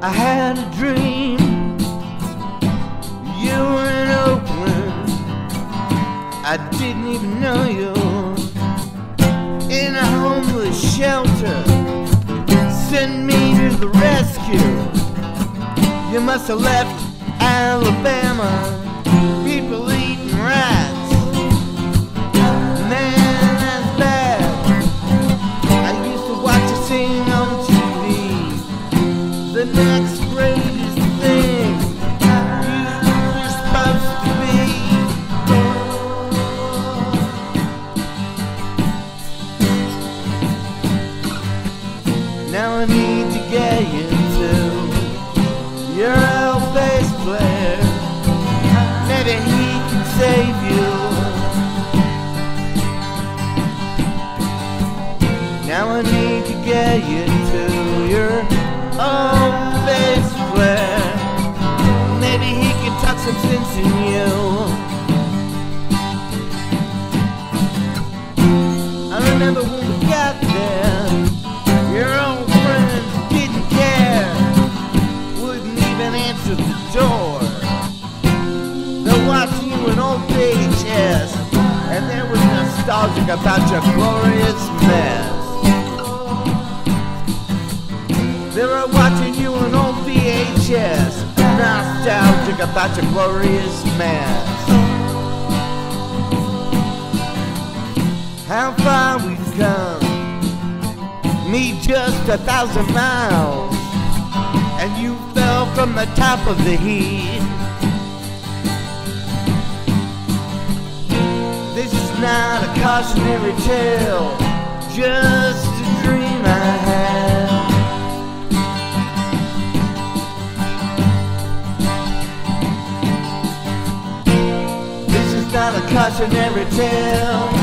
I had a dream. You were in Oakland. I didn't even know you. In a homeless shelter, send me to the rescue. You must have left Alabama. People eating rats. Man, that's bad. I used to watch you sing on TV. The next greatest thing you're supposed to be. Now I need to get you to your old bass player. Maybe he can save you. Now I need to get you to your old bass player. Maybe he can talk some sense in you. I remember when we got there, your old friends didn't care, wouldn't even answer the door. They're watching you in old VHS, and there was nostalgic about your glorious mess. They were watching you in old VHS, nostalgic about your glorious mess. How far we've come, me just 1,000 miles, and you fell from the top of the heap. This is not a cautionary tale, just a dream I had. This is not a cautionary tale,